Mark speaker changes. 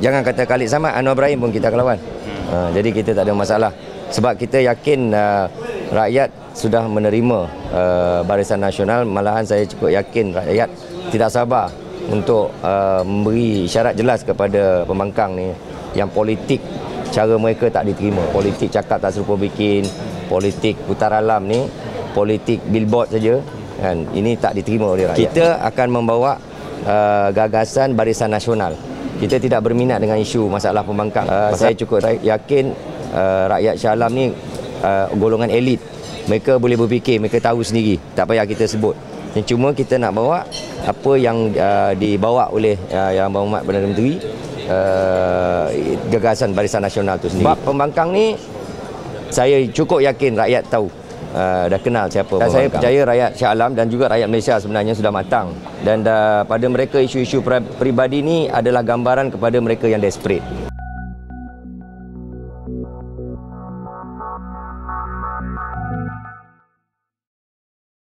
Speaker 1: jangan kata Khalid Samad, Anwar Ibrahim pun kita akan lawan. Jadi kita tak ada masalah. Sebab kita yakin rakyat sudah menerima Barisan Nasional. Malahan saya cukup yakin rakyat tidak sabar untuk memberi isyarat jelas kepada pembangkang ni yang politik cara mereka tak diterima. Politik cakap tak serupa bikin, politik putar alam ni, politik billboard saja kan, ini tak diterima oleh rakyat. Kita akan membawa gagasan Barisan Nasional. Kita tidak berminat dengan isu masalah pembangkang. Saya cukup yakin rakyat Shah Alam ni golongan elit. Mereka boleh berfikir, mereka tahu sendiri. Tak payah kita sebut. Cuma kita nak bawa apa yang dibawa oleh Yang Berhormat Perdana Menteri, gagasan Barisan Nasional tu sendiri. Sebab pembangkang ni saya cukup yakin rakyat tahu. Dah kenal siapa pembangkang. Saya percaya rakyat Shah Alam dan juga rakyat Malaysia sebenarnya sudah matang. Dan pada mereka isu-isu peribadi ni adalah gambaran kepada mereka yang desperate.